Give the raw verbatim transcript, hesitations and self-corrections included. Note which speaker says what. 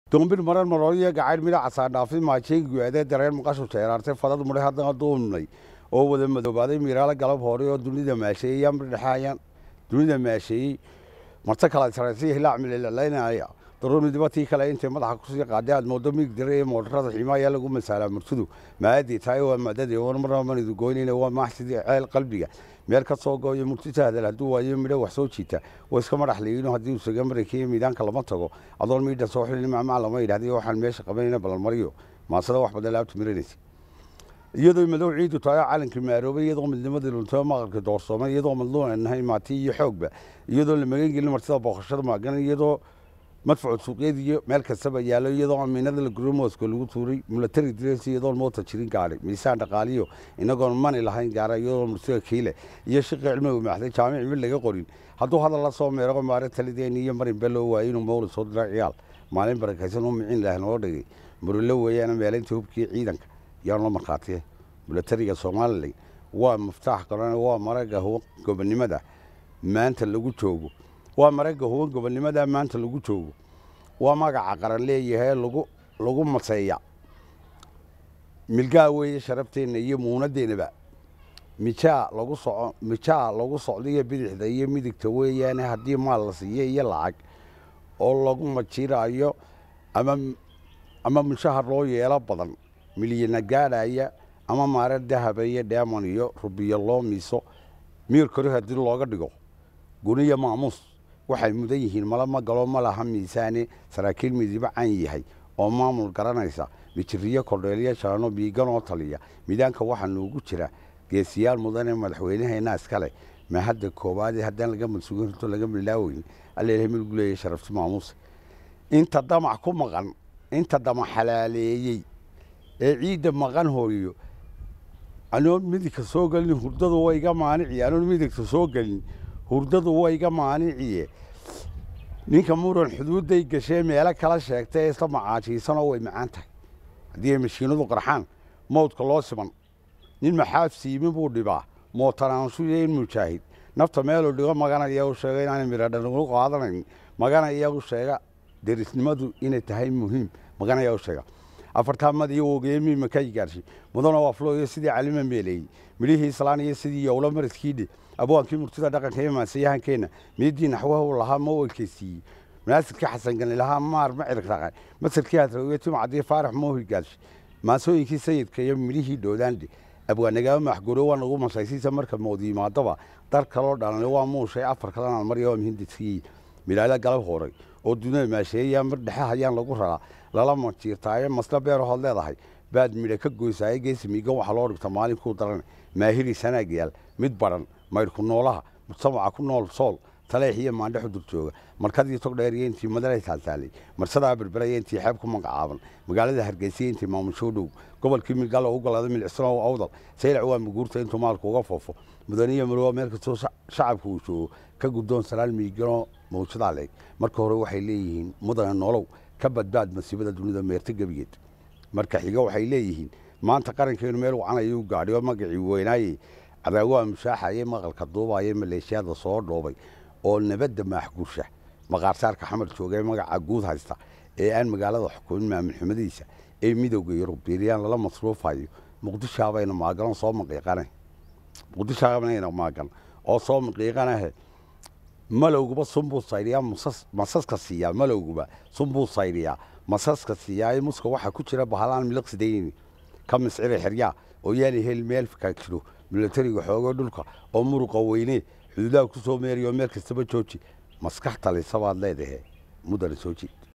Speaker 1: دومبير مرة مرة قاعد ملا عصا في ما شيء قاعد درين مقاش وشيرارته فضل مرة هذا دومني أو وده مدوبادي ميرالا قلب هوري ودني ده ماشي يوم الحياة دني ده ماشي مرتك على سرسيه لا عمل إلا لين عيا ضروري دبتي كلا أنت ما تحكي قاعد مودمي قدري مرة الحماية لقوم مسألة مرتدو ما أدي تايو ما أدري وأنا مرة ما ندقوني هو ما حسيت عيل قلبي meel ka soo gooyo murtitaada la haduu waayo midho wax soo jiita way iska madax leeyino hadii uu saga mareekay miidaanka lama tago adoon miidha soo xilin macmaal lama yiraahdo waxaan meesha qabanayna bal mariyo maasada wax badan laabta miranaysi iyadoo madow ciidu taay caalanka maaroobay iyadoo midnimada lunto maqalka doorsoomay iyadoo madluun inahay maati iyo xoogba iyadoo la magan gelin martida booqashada maagan iyadoo madfuuc suuqyadiyo meel kastaba yaalo iyadoo amiinada la gurumooska lagu tuuray military dress iyadoo moota jirin gaaray miisaan dhaqaaliyo inagoon mani lahayn gaaray iyadoo murtiga kiile iyo shaqo cilmiga maxday jaamic mid laga qorin hadduu hadal la soo meero maare talideen iyo marin belo waa inuu mowlid soo diray ciyaal maalin barakaysan oo micin lahayn oo dhigay murilo weeyana meelinta hubkii ciidanka yaan la marqaatay militariga Soomaaliland waa muftax qaran waa maraga huwa gobonimada maanta lagu joogo waa maraga huwa gobonimada maanta lagu joogo waa magaca qaran leeyahay lagu lagu maseeya milgaa weeye sharafteena iyo muunadeena mijaa lagu soco mijaa lagu socdiyo bidixda iyo midigta weeyaan hadii maal la siiyay iyo lacag oo lagu majiraayo ama ama mushahar loo yeelo badan milyan gaaraya ama maarar dahab iyo diamond iyo rubiyo loo miiso miir kore hadii looga dhigo guniya maamus waxay mudan yihiin malama galo malaha miisaani saraakiil midiba aan yahay oo maamul garanaysa bijiriyo kordheeliya shaano biigan oo taliya miidaanka waxa noogu jira geesiyaal mudan ee madaxweynaheena iskale ma hadda koobaad haddaan laga masuulin to laga bilaaweyn alleeyahay mid guleeyay sharafti maamus inta damac ku maqan inta damac xalaaleeyay ee ciida maqan hooyo anoo midka soo galin hurdadu way iga maanici anoo midka soo galin hurdadu way iga maaniciye ninka muran xuduuday gashay meel kala sheegtay isla macaajiisan oo way macaan tahay hadii mashiinadu qarxaan mowdka loo siman nin maxaaf siimin buu dhibaa mootaraanshu yeen mujaahid nafta meel oo dhigo maganaya oo sheegay inaan miradhan ugu qaadanayn maganaya oo sheega derisnimadu inay tahay muhiim maganaya oo sheega afartaamada iyo ogeemi makay gaarshi mudana waa flow sidii calima meelay midihii islaan iyo sidii yowla mariskiide aboonkii murtida dhaqanka ee maasiyahankeena meedii naxwaha uu lahaa mowlkiisii munaasidka xasan gan ilaha maar ma cirqraqay masarkii aad raweetii macdii faarax moohi gaarshi maasooyinkii sayidka iyo midihii doodaande abwaanaga maxguuro waan ugu masaysiisa marka moodi maadaba dar kale oo dhalan waa muushay afar kale aan mariyo muhiimdiisii milaala galab horay oo dunida maasheeya mar dhaxa hayaan lagu raraa lala majiirtaayo masla beero hod leedahay baad midha ka goysay geesimiga waxa loo dhigta maalin ku daran maahiri sanaagiyaal mid baran mayr ku noolaha mujtamaca ku nool sool taleexiyo maandhaxu durjooga markadii tog dheeriyeentii madaray taaltaalay marsada berberayeentii xeeb ku magacaaban magaalada hargeysiintii maamusho dhow gobolkii milgal oo galada milcisno oo awdal saylac waa muguurta intuu maalku uga foofo mudaniya maroo meel ka soo shacabku uu joogo ka guddoon salaal miigano mawjada leey marka hore waxay leeyihiin mudana nolow ka badbaad masiibada dunida meerta gabigeed marka xiga waxay leeyihiin maanta qarankeenu meel wacan ayuu gaadhiyo magacii weynaayay adaawa mushaaxay maqalka duubay maleeshiyada soo dhoobay oo nabadda maaxguusha maqaarsaarka xamar joogay magaca guud haysta ee aan magaalada xukuumin maamul xumadiisa ee midowga Yurubiyan lala masruufayo muqdisho abayna maagan soo maqiiqanay muqdisho abayna maagan oo soo maqiiqanahay malowguba sumbu sayriya masas masaska siya malowguba sumbu sayriya masaska siya muska waxa ku jira bahalaan miliqsideeyni kam sicir xirya oo yaali hel meel ka jiro militariga xoogo dhulka oo muruqa weyne xuduudaha ku soo meeriyo meel kastaba jooji maskaxta leh sabaad leedahay mudan soo jeed